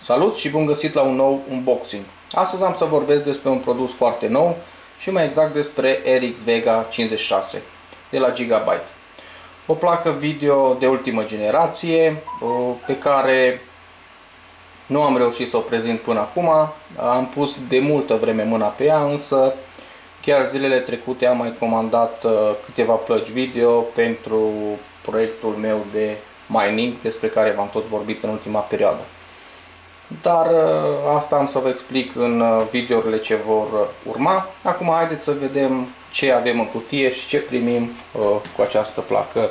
Salut și bun găsit la un nou unboxing. Astăzi am să vorbesc despre un produs foarte nou și mai exact despre RX Vega 56 de la Gigabyte. O placă video de ultimă generație pe care nu am reușit să o prezint până acum. Am pus de multă vreme mâna pe ea, însă chiar zilele trecute am mai comandat câteva plăci video pentru proiectul meu de mining, despre care v-am tot vorbit în ultima perioadă. Dar asta am să vă explic în videourile ce vor urma. Acum haideți să vedem ce avem în cutie și ce primim cu această placă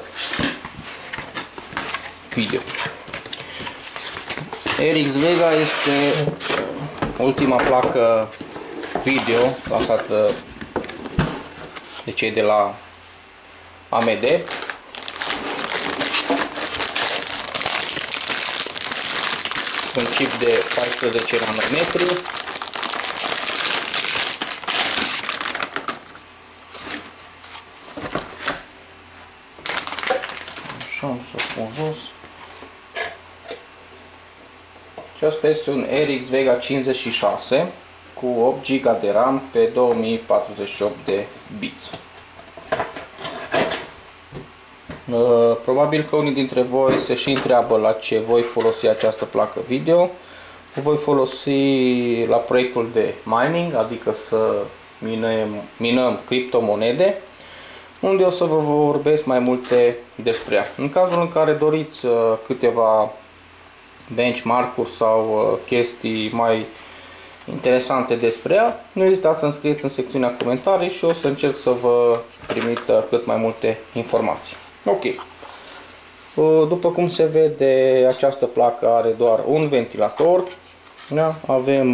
video. RX Vega este ultima placă video lansată de cei de la AMD. Un chip de 14 nanometri. Așa, am să o pun jos. Acesta este un RX Vega 56 cu 8 GB de RAM pe 2048 de bits. Probabil că unii dintre voi se și întreabă la ce voi folosi această placă video. O voi folosi la proiectul de mining, adică să minăm criptomonede, unde o să vă vorbesc mai multe despre ea. În cazul în care doriți câteva benchmark-uri sau chestii mai interesante despre ea, nu ezitați să-mi scrieți în secțiunea comentarii și o să încerc să vă trimit cât mai multe informații. Ok. După cum se vede, această placă are doar un ventilator. Da? Avem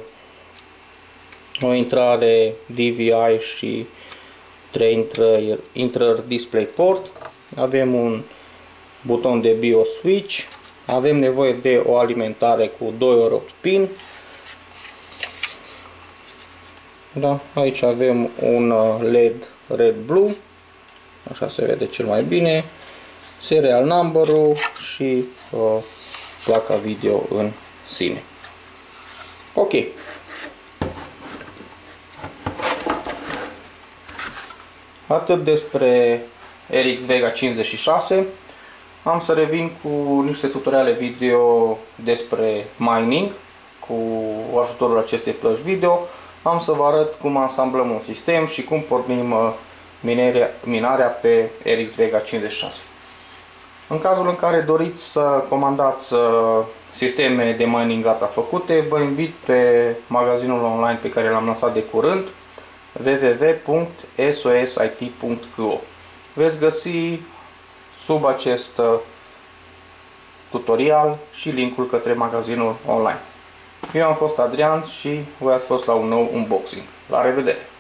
o intrare DVI și 3 intrări DisplayPort. Avem un buton de BIOS switch. Avem nevoie de o alimentare cu 2 ori 8 pin. Da? Aici avem un LED red-blue. Așa se vede cel mai bine. Serial number-ul și placa video în sine. Ok. Atât despre RX Vega 56. Am să revin cu niște tutoriale video despre mining cu ajutorul acestei plăci video. Am să vă arăt cum ansamblăm un sistem și cum pornim minarea pe RX Vega 56. În cazul în care doriți să comandați sisteme de mining gata făcute, vă invit pe magazinul online pe care l-am lansat de curând, www.sosit.co. Veți găsi sub acest tutorial și linkul către magazinul online. Eu am fost Adrian și voi ați fost la un nou unboxing. La revedere!